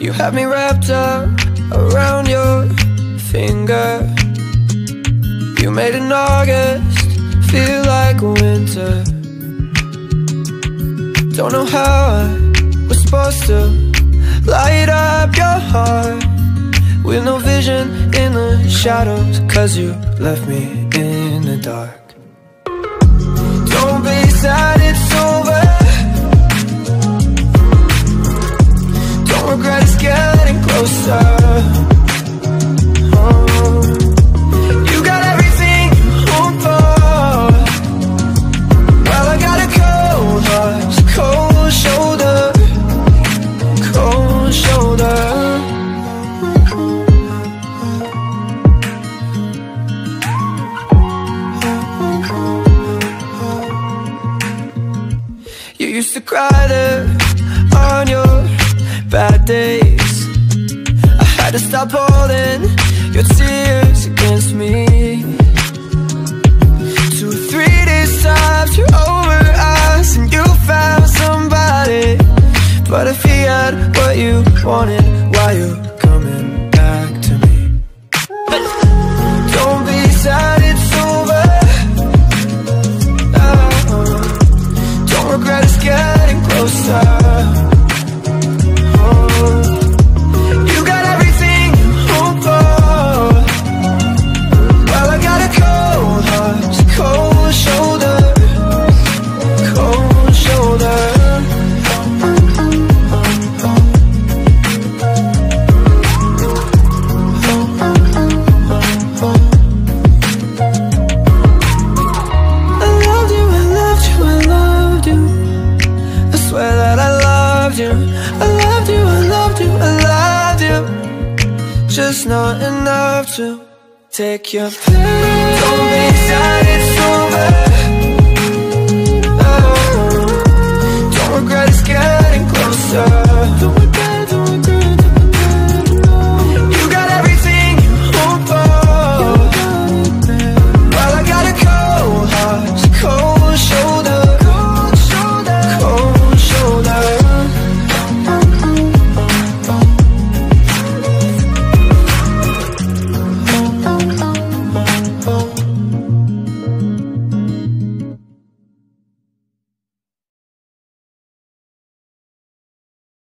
You have me wrapped up around your finger. You made an August feel like winter. Don't know how I was supposed to light up your heart with no vision in the shadows, 'cause you left me in the dark. Don't be sad, it's over. Don't regret, it's getting closer. Oh, you got everything you hope for. Well, I got a cold heart, cold shoulder, cold shoulder. You used to cry there on your bad days. I had to stop holding your tears against me. 2 or 3 days times you're over us and you found somebody. But if he had what you wanted, why you coming back to me? Don't be sad, it's over. Don't regret, it's getting closer. Oh, you got everything you hope for. Well, I got a cold heart, cold shoulder, cold shoulder. I loved you, I loved you, I loved you. I swear that I loved you. I loved you, I loved you, I loved you. Just not enough to take your place. Don't be sad, it's over. Oh, don't regret, it's getting closer.